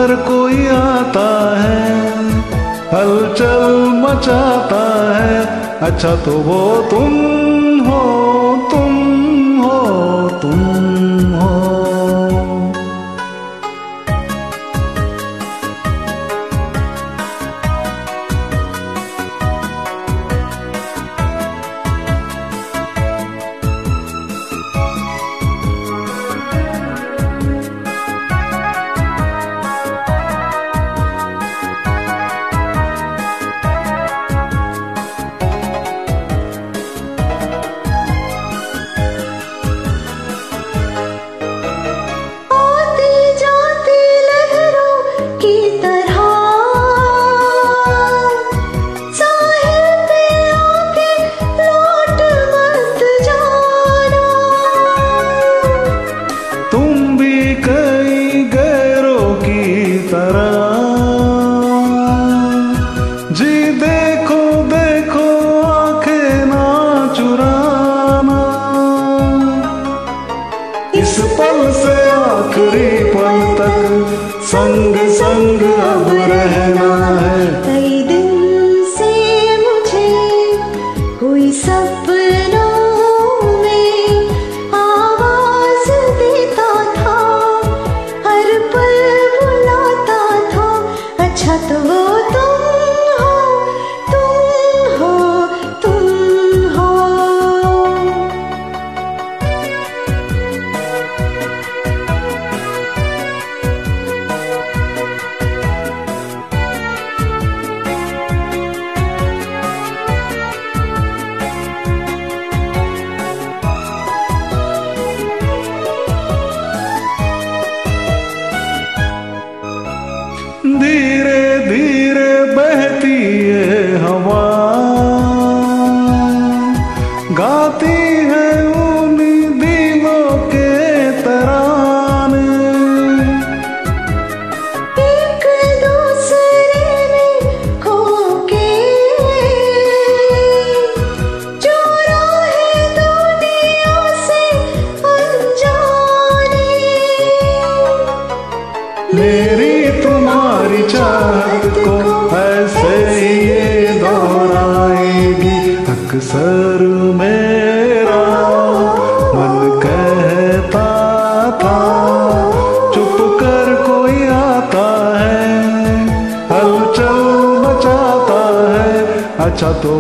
कर कोई आता है, हलचल मचाता है, अच्छा तो वो तुम हो, तुम हो, तुम हो। जी देखो देखो आंखें ना चुराना, इस पल से आखिरी पल तक संग संग अब रहना है। कई दिन से मुझे कोई सपनों में आवाज देता था, हर पल बुलाता था, अच्छा तो वो तुम हो, तुम हो, तुम हो। धीरे धीरे बहती है हवा, गाती है उन्हीं दिलों के तराने, एक दूसरे में खो के जो राहे दुनिया से अनजाने, मेरी तुम्हारी चाहत को ऐसे ही ये दोहराएगी। अक्सर मेरा मन कहता था, चुप कर कोई आता है, हलचल मचाता है, अच्छा तो